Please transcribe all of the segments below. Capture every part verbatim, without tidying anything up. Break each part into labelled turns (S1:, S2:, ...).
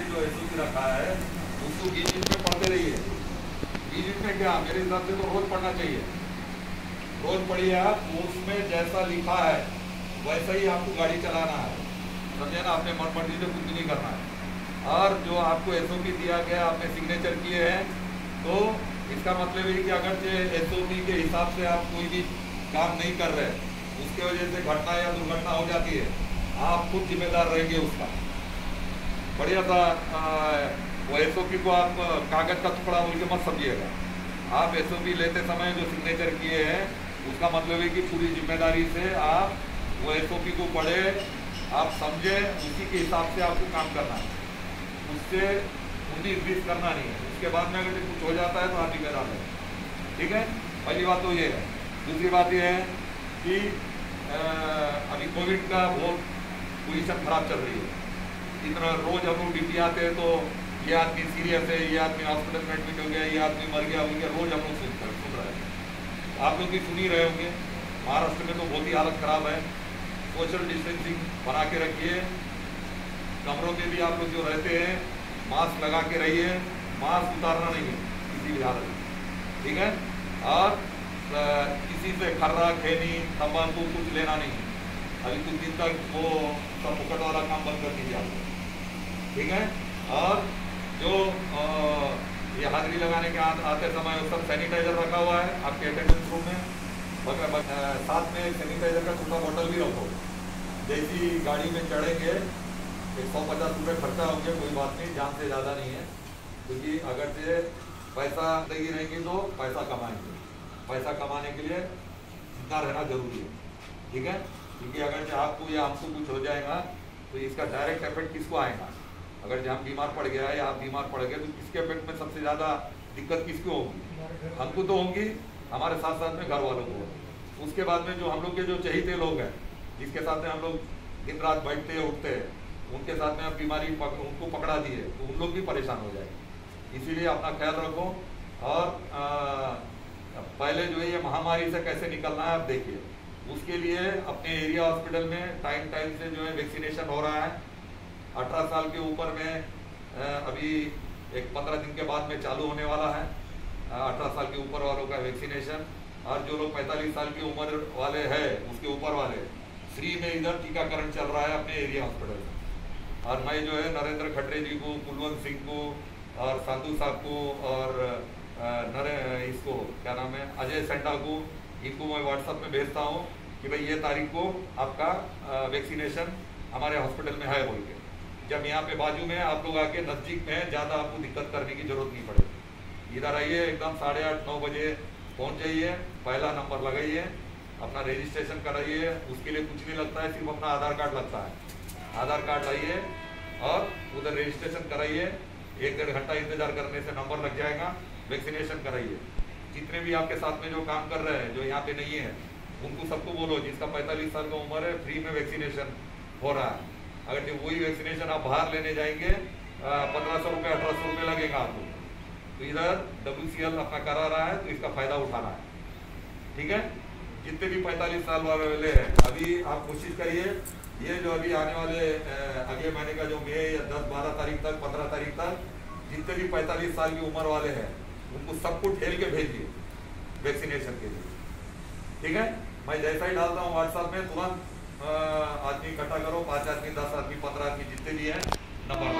S1: जो S O P रखा है उसको बीच बीच में पढ़ते रहिए। बीच बीच में क्या, मेरे हिसाब से तो रोज पढ़ना चाहिए। रोज पढ़िए आप, उसमें जैसा लिखा है वैसा ही आपको गाड़ी चलाना है, समझे ना। आपने मन मर्जी से कुछ भी नहीं करना है। और जो आपको एस ओ पी दिया गया, आपने सिग्नेचर किए हैं, तो इसका मतलब है कि अगर एस ओ पी के हिसाब से आप कोई भी काम नहीं कर रहे, उसके वजह से घटना या दुर्घटना हो जाती है, आप खुद जिम्मेदार रहेंगे उसका। बढ़िया सा वो एस ओ पी को आप कागज का टुकड़ा बोल के मत समझिएगा। आप एस ओ पी लेते समय जो सिग्नेचर किए हैं उसका मतलब है कि पूरी जिम्मेदारी से आप वो एस ओ पी को पढ़े, आप समझे, उसी के हिसाब से आपको काम करना है। उससे उन्नीस बीस करना नहीं है। उसके बाद में अगर कुछ हो जाता है तो आप जिम्मेदार है। ठीक है, पहली बात तो ये है। दूसरी बात ये है कि आ, अभी कोविड का बहुत पोजीशन खराब चल रही है। इतना रोज हम लोग ड्यूटी आते हैं तो ये आदमी सीरियस है, ये आदमी हॉस्पिटल में एडमिट हो गया, ये आदमी मर गया हो गया, रोज हम लोग सुन सुन रहे हैं। आप लोग भी सुन ही रहे होंगे। महाराष्ट्र में तो बहुत ही हालत खराब है। सोशल डिस्टेंसिंग बना के रखिए। कमरों में भी आप लोग जो रहते हैं मास्क लगा के रहिए। मास्क उतारना नहीं है किसी भी हालत में, ठीक है। और किसी से खर्रा खैनी तंबाकू कुछ लेना नहीं है। अभी कुछ दिन तक वो सब पुकट वाला काम बंद कर दीजिए आप, ठीक है। और जो आ, ये हाजिरी लगाने के आ, आते समय उस सब सैनिटाइजर रखा हुआ है आपके अटेंडेंस रूम में। बग, साथ में सैनिटाइजर का छोटा बोतल भी रखो। जैसी गाड़ी में चढ़ेंगे एक सौ पचास रुपये खर्चा होंगे, कोई बात नहीं, जान से ज़्यादा नहीं है। क्योंकि अगर से पैसा देगी रहेंगी तो पैसा कमाएंगे। पैसा कमाने के लिए जिंदा रहना जरूरी है, ठीक है। क्योंकि अगर से आपको या हमको कुछ हो जाएगा तो इसका डायरेक्ट इफेक्ट किसको आएगा। अगर जो हम बीमार पड़ गया या आप बीमार पड़ गए तो किसके इफेक्ट में सबसे ज़्यादा दिक्कत किसको होगी? हमको तो होंगी, हमारे साथ साथ में घर वालों को। उसके बाद में जो हम लोग के जो चहीते लोग हैं, जिसके साथ में हम लोग दिन रात बैठते हैं उठते हैं, उनके साथ में अब बीमारी पक, उनको पकड़ा दी है तो उन लोग भी परेशान हो जाएंगे। इसीलिए अपना ख्याल रखो। और आ, पहले जो है ये महामारी से कैसे निकलना है आप देखिए। उसके लिए अपने एरिया हॉस्पिटल में टाइम टाइम से जो है वैक्सीनेशन हो रहा है। अठारह साल के ऊपर में आ, अभी एक पंद्रह दिन के बाद में चालू होने वाला है अठारह साल के ऊपर वालों का वैक्सीनेशन। और जो लोग पैंतालीस साल की उम्र वाले हैं उसके ऊपर वाले फ्री में इधर टीकाकरण चल रहा है अपने एरिया हॉस्पिटल में। और मैं जो है नरेंद्र खटरे जी को, कुलवंत सिंह को और साधु साहब को और नरे इसको क्या नाम है अजय सेंडा को, इनको मैं व्हाट्सएप में भेजता हूँ कि भाई ये तारीख को आपका वैक्सीनेशन हमारे हॉस्पिटल में है बोल के। जब यहाँ पे बाजू में आप लोग आके नज़दीक में ज़्यादा आपको दिक्कत करने की जरूरत नहीं पड़ेगी। इधर आइए, एकदम साढ़े आठ नौ बजे पहुँच जाइए, पहला नंबर लगाइए, अपना रजिस्ट्रेशन कराइए। उसके लिए कुछ नहीं लगता है, सिर्फ अपना आधार कार्ड लगता है। आधार कार्ड लाइए और उधर रजिस्ट्रेशन कराइए। एक डेढ़ घंटा इंतजार करने से नंबर लग जाएगा। वैक्सीनेशन कराइए। जितने भी आपके साथ में जो काम कर रहे हैं, जो यहाँ पे नहीं है, उनको सबको बोलो जिसका पैंतालीस साल का उम्र है फ्री में वैक्सीनेशन हो रहा है। अगर जो वही वैक्सीनेशन आप बाहर लेने जाएंगे पंद्रह सौ रुपये अठारह सौ रुपये लगेगा आपको। तो इधर डब्ल्यू सी एल अपना करा रहा है तो इसका फायदा उठाना है, ठीक है। जितने भी पैंतालीस साल वाले हैं अभी आप कोशिश करिए, ये जो अभी आने वाले अगले महीने का जो मई या दस बारह तारीख तक पंद्रह तारीख तक जितने भी पैंतालीस साल की उम्र वाले हैं उनको सबको ठेल के भेजिए वैक्सीनेशन के लिए, ठीक है। मैं जैसा ही डालता हूँ व्हाट्सएप में तुरंत आदमी इकट्ठा करो, पाँच आदमी दस आदमी पंद्रह आदमी जितने भी हैं नंबर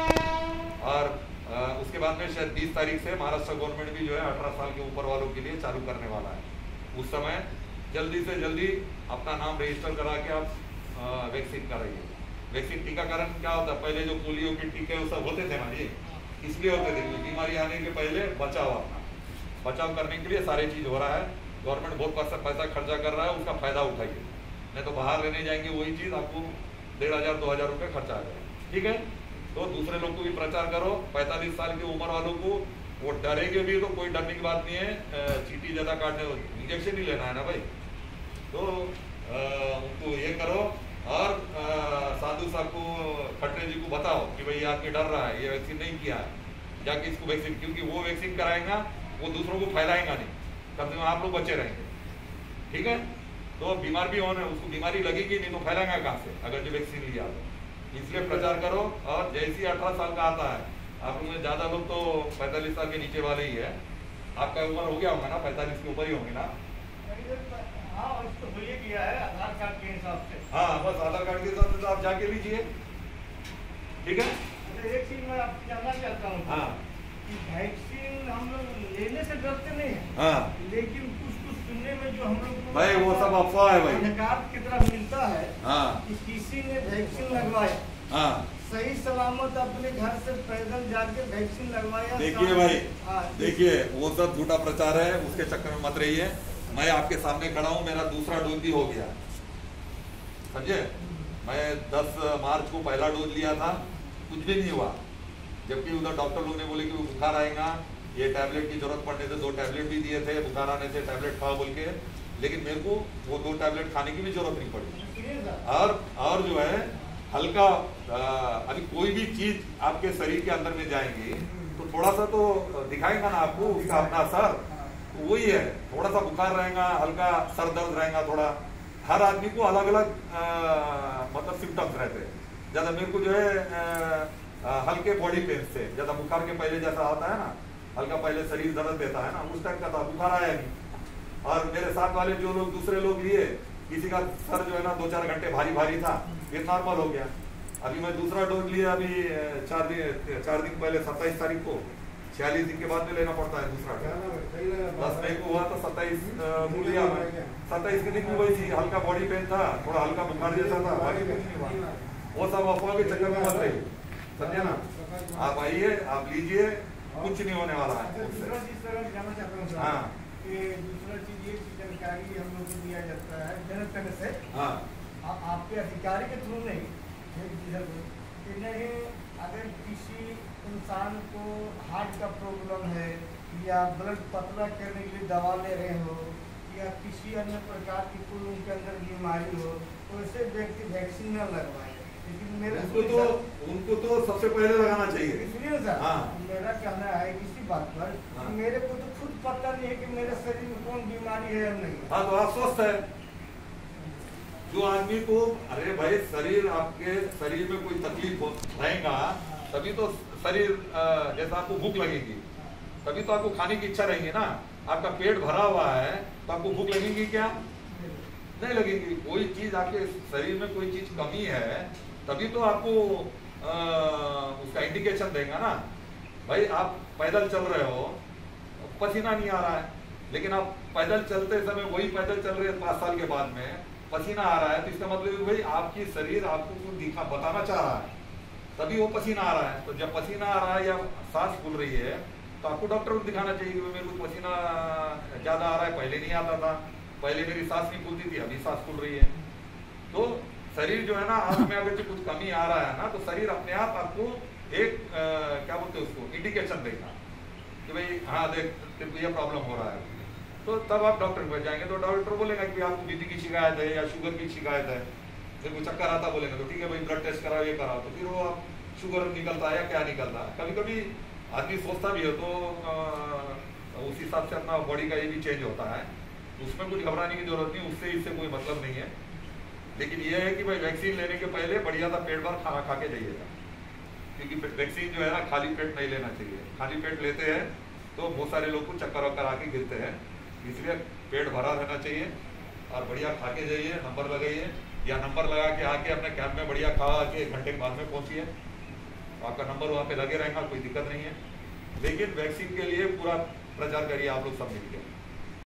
S1: लगाओ। और आ, उसके बाद में शायद बीस तारीख से महाराष्ट्र गवर्नमेंट भी जो है अठारह साल के ऊपर वालों के लिए चालू करने वाला है। उस समय जल्दी से जल्दी अपना नाम रजिस्टर करा के आप वैक्सीन कराइए। वैक्सीन टीकाकरण क्या होता है, पहले जो पोलियो के टीके वो सब होते थे ना जी, इसलिए होते थे बीमारी आने के पहले बचाव, अपना बचाव करने के लिए सारी चीज़ हो रहा है। गवर्नमेंट बहुत पैसा पैसा खर्चा कर रहा है, उसका फायदा उठाइए। नहीं तो बाहर लेने जाएंगे वही चीज़ आपको डेढ़ हज़ार दो हज़ार रुपये खर्चा आ जाएगा, ठीक है। तो दूसरे लोग को भी प्रचार करो। पैंतालीस साल की उम्र वालों को वो डरेंगे भी तो कोई डरने की बात नहीं है। चीटी ज़्यादा काटने, इंजेक्शन ही लेना है ना भाई, तो उनको ये करो। और साधु साहब को, खटरे जी को बताओ कि भाई आदमी डर रहा है, ये वैक्सीन नहीं किया है, जाके इसको वैक्सीन, क्योंकि वो वैक्सीन कराएगा वो दूसरों को फैलाएगा नहीं, कम से कम आप लोग बचे रहेंगे, ठीक है। तो बीमार भी होना, उसको बीमारी लगेगी नहीं तो फैलाएगा कहाँ से अगर जो वैक्सीन लिया तो, इसलिए प्रचार करो। और जैसी अठारह साल का आता है, आप में ज्यादा लोग तो पैंतालीस साल के नीचे वाले ही है। आपका उम्र हो गया होगा ना, पैंतालीस के ऊपर ही होंगे ना?
S2: हाँ, उसको तो ये किया है आधार कार्ड के हिसाब से।
S1: हाँ, बस आधार कार्ड के हिसाब से तो आप जाके लीजिए, ठीक है।
S2: एक चीज मैं आपको जानना चाहता हूँ।
S1: हाँ,
S2: वैक्सीन हम लोग लेने से डरते नहीं है।
S1: हाँ,
S2: लेकिन कुछ कुछ सुनने में जो हम लोग
S1: भाई वो सब अफवाह है भाई।
S2: अधिकार की तरफ मिलता है
S1: हाँ,
S2: कि किसी ने वैक्सीन लगवाया,
S1: हाँ,
S2: सही सलामत अपने घर से पैदल जाके वैक्सीन लगवाया।
S1: देखिए भाई,
S2: हाँ,
S1: देखिए वो सब झूठा प्रचार है, उसके चक्कर में मत रहिए। मैं आपके सामने खड़ा हूँ, मेरा दूसरा डोज भी हो गया, समझे। मैं दस मार्च को पहला डोज लिया था, कुछ भी नहीं हुआ। जबकि उधर डॉक्टर लोग ने बोले कि वो बुखार आएगा, ये टैबलेट की जरूरत पड़ने से दो टैबलेट भी दिए थे, बुखार आने से टैबलेट खाओ बोल के। लेकिन मेरे को वो दो टैबलेट खाने की भी जरूरत नहीं पड़ी। और और जो है हल्का आ, अभी कोई भी चीज आपके शरीर के अंदर में जाएंगी तो थोड़ा सा तो दिखाएगा ना आपको उसका अपना असर। तो वही है, थोड़ा सा बुखार रहेगा, हल्का सर दर्द रहेगा थोड़ा। हर आदमी को अलग अलग मतलब सिम्टम्स रहते हैं। ज्यादा मेरे को जो है आ, आ, हल्के बॉडी पेन से, ज्यादा बुखार के पहले जैसा आता है ना, हल्का पहले शरीर दर्द देता है ना, उस टाइप का था, बुखार आया नहीं। और मेरे साथ वाले जो लोग दूसरे लोग लिए, किसी का सर जो है ना दो चार घंटे भारी भारी था, ये नॉर्मल हो गया। अभी मैं दूसरा डोज लिया अभी चार दिन चार दिन पहले सत्ताईस तारीख को, छियालीस दिन के बाद में लेना पड़ता है दूसरा डोज। दस मई को हुआ तो सत्ताईस को लिया मैं। सत्ताईस के दिन भी वही थी, हल्का बॉडी पेन था, थोड़ा हल्का बुखार जैसा था, बाकी कुछ नहीं हुआ। वो सब अफवाह के चक्कर में मत रहिए, समझे ना। आप आइए, आप लीजिए, कुछ नहीं होने वाला है।
S2: दूसरा चीज जानना चाहता हूँ। हाँ, दूसरा चीज ये जानकारी हम लोग को दिया जाता है जनक तरह से।
S1: हाँ,
S2: आपके अधिकारी के थ्रू नहीं, कि नहीं अगर किसी इंसान को हार्ट का प्रॉब्लम है या ब्लड पतला करने के लिए दवा ले रहे हो या किसी अन्य प्रकार की कोई उनके अंदर बीमारी हो, तो ऐसे व्यक्ति वैक्सीन न लगवाए। लेकिन मेरे
S1: उनको तो उनको तो सबसे पहले लगाना चाहिए।
S2: इसलिए सर
S1: हाँ,
S2: मेरा कहना है इसी बात पर, हाँ, मेरे को तो खुद पता नहीं है कि मेरे शरीर में कौन बीमारी है या नहीं।
S1: हाँ, तो आप स्वस्थ है। जो आदमी को, अरे भाई शरीर, आपके शरीर में कोई तकलीफ हो रहेगा तभी तो शरीर, जैसा आपको भूख लगेगी तभी तो आपको खाने की इच्छा रहेगी ना। आपका पेट भरा हुआ है तो आपको भूख लगेगी क्या? नहीं लगेगी। कोई चीज आपके शरीर में कोई चीज कमी है तभी तो आपको आ, उसका इंडिकेशन देगा ना। भाई आप पैदल चल रहे हो, पसीना नहीं आ रहा है, लेकिन आप पैदल चलते समय वही पैदल चल रहे हैं पाँच साल के बाद में पसीना आ रहा है, तो इसका मतलब भाई आपकी शरीर आपको कुछ दिखा बताना चाह रहा है, तभी वो पसीना आ रहा है। तो जब पसीना आ रहा है या सांस फूल रही है तो आपको डॉक्टर को दिखाना चाहिए कि मेरे को पसीना ज्यादा आ रहा है, पहले नहीं आता था, पहले मेरी सांस नहीं फूलती थी, अभी सांस फूल रही है। तो शरीर जो है ना, आप में अगर कुछ कमी आ रहा है ना तो शरीर अपने आप आपको एक आ, क्या बोलते हैं उसको, इंडिकेशन देगा कि भाई हाँ देख तेरे को ये प्रॉब्लम हो रहा है। तो तब आप डॉक्टर के पास जाएंगे तो डॉक्टर बोलेगा कि आपको बीपी की शिकायत है या शुगर की शिकायत है, फिर को चक्कर आता बोलेंगे तो ठीक है भाई ब्लड टेस्ट कराओ, ये कराओ, तो फिर वो आप शुगर निकलता है या क्या निकलता है। कभी कभी आदमी सोचता भी हो तो आ, उस हिसाब से अपना बॉडी का ये भी चेंज होता है, उसमें कुछ घबराने की जरूरत नहीं, उससे इससे कोई मतलब नहीं है। लेकिन ये है कि भाई वैक्सीन लेने के पहले बढ़िया सा पेट भर खाना खा के जाइएगा, क्योंकि वैक्सीन जो है ना खाली पेट नहीं लेना चाहिए। खाली पेट लेते हैं तो बहुत सारे लोग को चक्कर वक्कर आके गिरते हैं, इसलिए पेट भरा रहना चाहिए और बढ़िया खा के जाइए, नंबर लगाइए या नंबर लगा के आके अपने कैंप में बढ़िया खा के एक घंटे के बाद में पहुंचिए, आपका नंबर वहाँ पे लगे रहेगा, कोई दिक्कत नहीं है। लेकिन वैक्सीन के लिए पूरा प्रचार करिए आप लोग सब मिलकर।